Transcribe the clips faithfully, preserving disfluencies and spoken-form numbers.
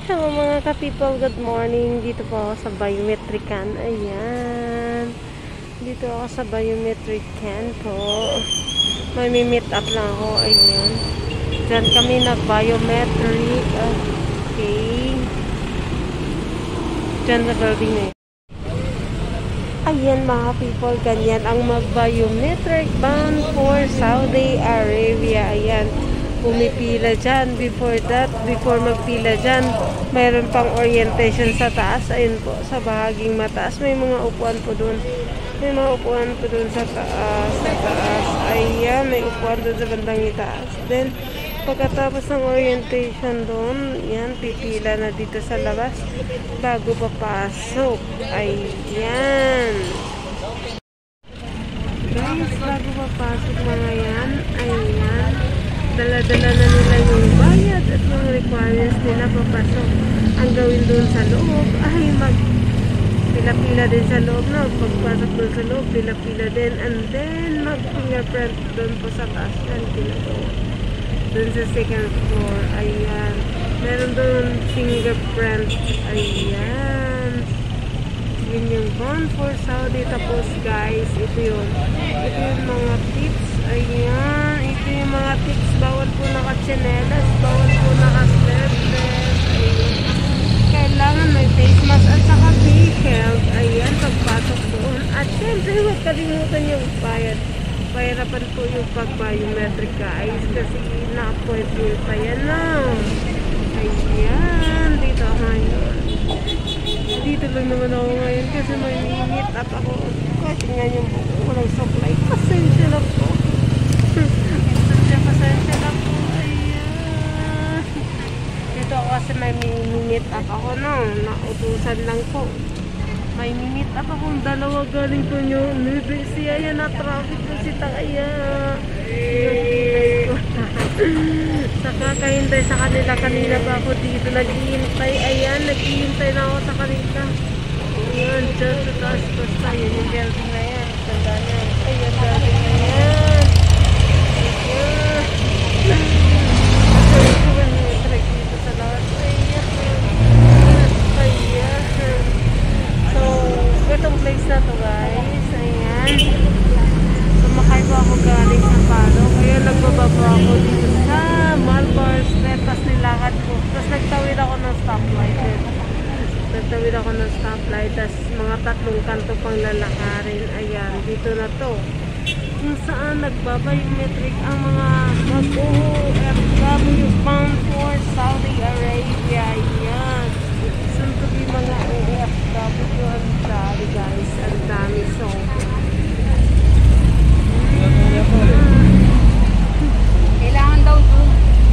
Hello mga ka-people, good morning. Dito po ako sa Biometrican. Ayan. Dito ako sa Biometrican po. May meet up lang ako. Ayan. Diyan kami nag-biometric. Okay. Diyan na building na yun. Ayan mga people, ganyan ang mag-biometric bound for Saudi Arabia. Ayan. Pumipila dyan. Before that, before magpila dyan, mayroon pang orientation sa taas. Ayun po, sa bahaging mataas. May mga upuan po dun. May mga upuan po dun sa taas. Sa taas. Ayan, may upuan dun sa bandang itaas. Then, pagkatapos ng orientation dun, yan, pipila na dito sa labas bago papasok. Ayan. Guys, bago papasok mga yan, ayan. Dala-dala na nila yung bayad at mga requirements nila papasok. Ang gawin doon sa loob ay mag pila-pila din sa loob, no? Pagpasok doon sa loob, pila-pila din, and then mag fingerprint doon po sa taas yan, ginagawa doon sa second floor. Ayan, meron doon fingerprint. Ayan, yun yung bond for Saudi. Tapos guys, ito yun ito yung mga tips. Ayan, ito yung mga tips. Bawal po naka-chinelas, bawal po naka-sleeveless. Ayan, kailangan may face mask at saka face shield. Ayan, pagpasok doon. At syempre, huwag kalimutan yung bayad. Pahirapan po yung pag-biometric guys, kasi na-appoint nyo pa yan, no? Ayan, dito ako ngayon. Dito lang naman ako ngayon kasi may meet up ako. Kasi nga yung walang supply. Pasensya na po. Pasensya, pasensya na po. Ayan. Dito ako kasi may meet up ako, no? Nautusan lang po. May meet up akong dalawa galing po nyo. Nubi siya yan na traffic po si Takaya. Saka kahintay sa kanila. Kanina pa ako dito naghihintay. Ayan, naghihintay na ako sa kanila. Ayan, dyan sa taas. Basta yun yung building na yan. Tanda na. Ayan, building na yan. Ayan. Ito yung biometric dito sa lahat. Ayan. Ayan. So, itong place na to guys. Ayan. Sumakay po ako galing sa Palo. Kaya nagbababa ako dito sa Malbar Street. Tapos nilakad ko. Tapos nagtawid ako ng stoplight. Nagtawid ako ng stoplight. Tapos mga tatlong kanto pang lalakarin. Ayan. Dito na to. Kung saan nagbabayometric ang mga mag-O F W bound for Saudi Arabia. Ayan. Soon to be mga O F W. Ang dami guys. Ang dami. So, kailangan daw doon.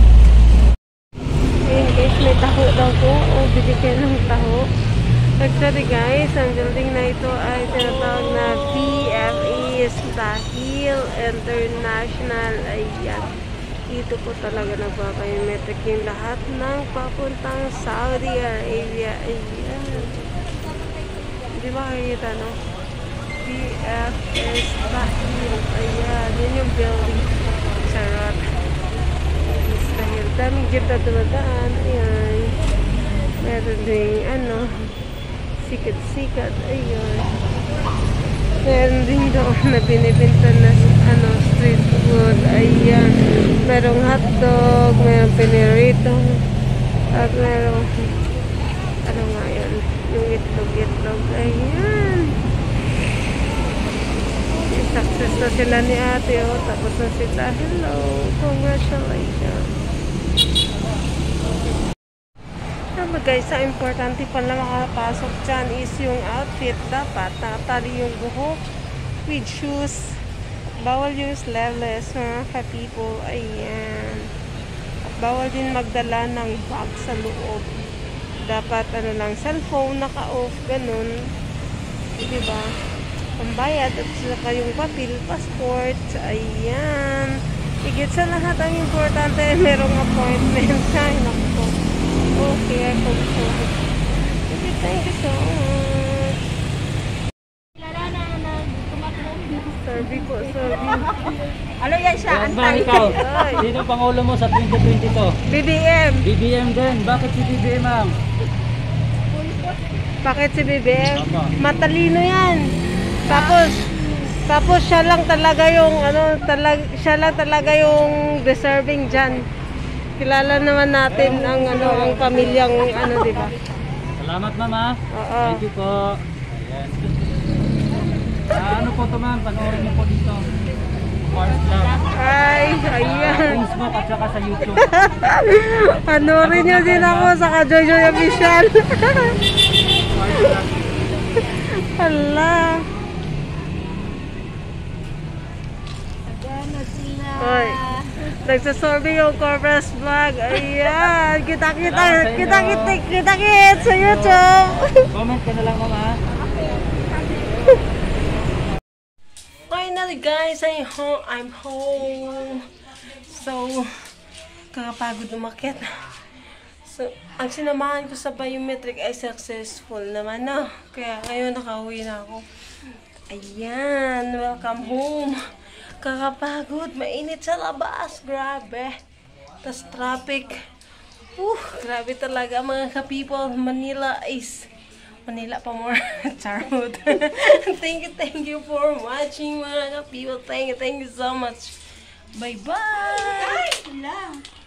ayun guys, may taho daw po. O, bibigyan ng taho. Actually guys, ang building na ito ay tinatawag na P F E Dahil International. Ayan. Dito po talaga nagbabayometric yung lahat ng papuntang Saudi Arabia. Ayan. Di ba kakita, no? P F S Dahil. Ayan. Yun yung building. Charot. Dahil daming jeep na dumadaan. Ayan. Meron ding ano, sikat-sikat. Ayan. Meron din doon na binibinta na ano, street food. Ayan. Merong hotdog, merong pinirito. At merong ano nga yun, yung itlog-itlog. Ayan. Success na sila ni ate, oh. Tapos na sila. Hello. Congratulations. Diba guys, ang importante pala makapasok dyan is yung outfit. Dapat nakatali yung buhok with shoes. Bawal yung sleeveless, mga ka-people. Ayan. At bawal din magdala ng bag sa loob. Dapat ano lang, cellphone, naka-off, ganun. Diba? Pambayad at saka yung papel, passport. Ayan. Higit sa lahat, ang importante ay merong appointment. Ay, naku. Okay, I hope so. Okay, thank you so much. Kilala na na tumakbo. Sorry po, sorry. Ano yan siya? Ano Ma'am, ikaw. Sino pangulo mo sa twenty twenty-two? B B M. B B M din. Bakit si B B M, ma'am? Bakit si B B M? Apa. Matalino yan. Tapos, tapos siya lang talaga yung, ano, talag, siya lang talaga yung deserving dyan. Kilala naman natin ang, ano, ang pamilyang, ano, di ba? Salamat, ma'am, ha? Oo. Thank you po. Ayan. Ah, ano po to, ma'am? Panoorin niyo po dito. Mars Vlog. Ay, ayan. Facebook at saka sa YouTube. Panorin nyo din ako sa Kajoyjoy Official. Mars Vlog. Hala. Hoy. Nagsasorbe yung Corpus Vlog. Ayan. Kita-kita. Kita-kita. Kita-kita sa YouTube. Comment ka na lang, ma'am, ha? Finally guys, I'm home. I'm home. So, kakapagod umakyat. So, ang sinamahan ko sa biometric ay successful naman na. Kaya ngayon nakauwi na ako. Ayan, welcome home. Kakapagod, mainit sa labas. Grabe. Tas traffic. Uh, grabe talaga mga ka-people. Manila is... Manila pa more. Charmod. Thank you, thank you for watching mga ka-people. Thank you, thank you so much. Bye-bye!